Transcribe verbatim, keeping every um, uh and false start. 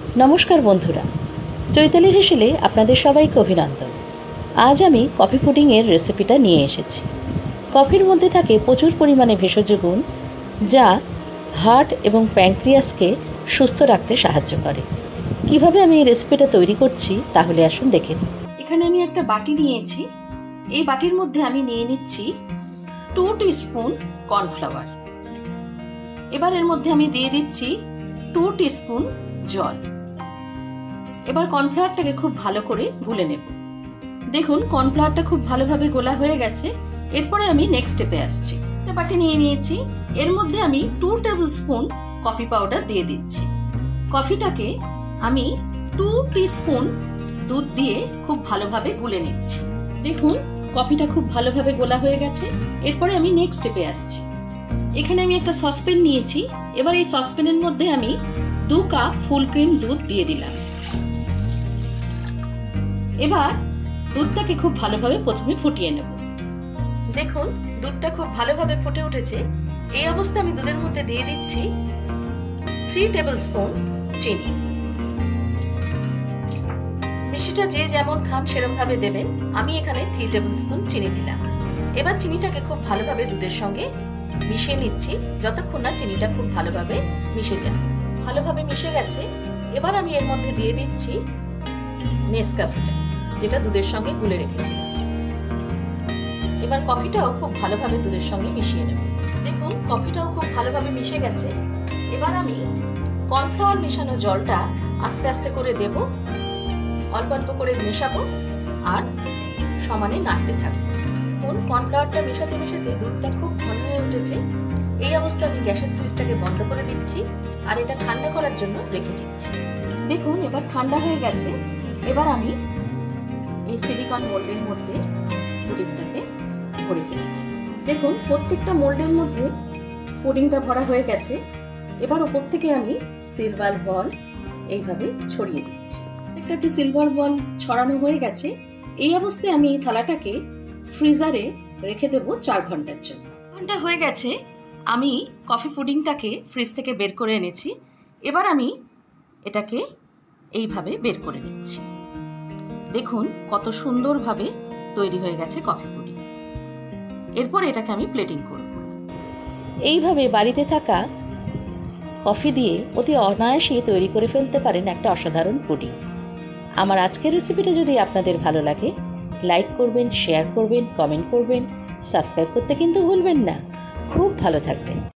नमस्कार बंधुरा चैताली हेसेले आपनादेर सबाइके अभिनंदन। आज आमी कफि पुडिंगेर रेसिपिटा निये एसेछि। कफिर मध्य थाके प्रचुर परिमाणे भेषज गुण जा हार्ट एबं पैंक्रियासके सुस्थ राखते साहाय्य करे। किभाबे आमी एई रेसिपिटा तैरी करछि ताहले आसुन देखे निই। एखाने आमी एकटा बाटी नियेछि। एई बाटिर मध्य आमी निये निচ্ছি टू टीस्पुन कर्नफ्लावर। एबार एर मध्य आमी दिये दिচ্ছি टू टीस्पुन जल। এবার কর্নফ্লাওয়ারটাকে খুব ভালো করে গুলে নেব। দেখুন কর্নফ্লাওয়ারটা খুব ভালোভাবে গোলা হয়ে গেছে। এরপরে আমি নেক্সট স্টেপে আসছি। একটা বাটি নিয়ে নিয়েছি, এর মধ্যে আমি টু টেবিলস্পুন কফি পাউডার দিয়ে দিচ্ছি। কফিটাকে আমি টু টিস্পুন দুধ দিয়ে খুব ভালোভাবে গুলে নিচ্ছি। দেখুন কফিটা খুব ভালোভাবে গোলা হয়ে গেছে। এরপরে আমি নেক্সট স্টেপে আসছি। এখানে আমি একটা সসপ্যান নিয়েছি। এবার এই সসপ্যানের মধ্যে আমি দু কাপ ফুল ক্রিম দুধ দিয়ে দিলাম। এবার দুধটাকে খুব ভালোভাবে প্রথমে ফুটিয়ে নেব। দেখুন দুধটা খুব ভালোভাবে ফুটে উঠেছে। এই অবস্থায় আমি দুধের মধ্যে দিয়ে দিচ্ছি থ্রি টেবিলস্পুন চিনি। মিষ্টিটা যে যেমন খান সেরকম ভাবে দেবেন। আমি এখানে থ্রি টেবিলস্পুন চিনি দিলাম। এবার চিনিটাকে খুব ভালোভাবে দুধের সঙ্গে মিশিয়ে নিচ্ছি যতক্ষণ না চিনিটা খুব ভালোভাবে মিশে যায়। ভালোভাবে মিশে গেছে। এবার আমি এর মধ্যে দিয়ে দিচ্ছি নেসক্যাফেটা, যেটা দুধের সঙ্গে গুলে রেখেছি। এবার কফিটাও খুব ভালোভাবে দুধের সঙ্গে মিশিয়ে নেব। দেখুন কফিটাও খুব ভালোভাবে মিশে গেছে। এবার আমি কর্নফ্লাওয়ার মেশানো জলটা আস্তে আস্তে করে দেব, অল্প অল্প করে মেশাবো আর সমানে নাড়তে থাকবো। দেখুন কর্নফ্লাওয়ারটা মেশাতে মেশাতে দুধটা খুব ঘন হয়ে উঠেছে। এই অবস্থায় আমি গ্যাসের সুইচটাকে বন্ধ করে দিচ্ছি আর এটা ঠান্ডা করার জন্য রেখে দিচ্ছি। দেখুন এবার ঠান্ডা হয়ে গেছে। এবার আমি এই সিলিকন মোল্ডের মধ্যে পুডিংটাকে ভরে ফেলেছি। দেখুন প্রত্যেকটা মোল্ডের মধ্যে পুডিংটা ভরা হয়ে গেছে। এবার উপর থেকে আমি সিলভার বল এইভাবে ছড়িয়ে দিচ্ছি। প্রত্যেকটাতে সিলভার বল ছড়ানো হয়ে গেছে। এই অবস্থায় আমি এই থালাটাকে ফ্রিজারে রেখে দেব চার ঘন্টার জন্য। ঘন্টা হয়ে গেছে। আমি কফি পুডিংটাকে ফ্রিজ থেকে বের করে এনেছি। এবার আমি এটাকে এইভাবে বের করে নিচ্ছি। দেখুন কত সুন্দরভাবে তৈরি হয়ে গেছে কফি পুডিং। এরপর এটাকে আমি প্লেটিং করব। এইভাবে বাড়িতে থাকা কফি দিয়ে অতি অনায়াসে তৈরি করে ফেলতে পারেন একটা অসাধারণ পুডিং। আমার আজকের রেসিপিটা যদি আপনাদের ভালো লাগে লাইক করবেন, শেয়ার করবেন, কমেন্ট করবেন, সাবস্ক্রাইব করতে কিন্তু ভুলবেন না। খুব ভালো থাকবেন।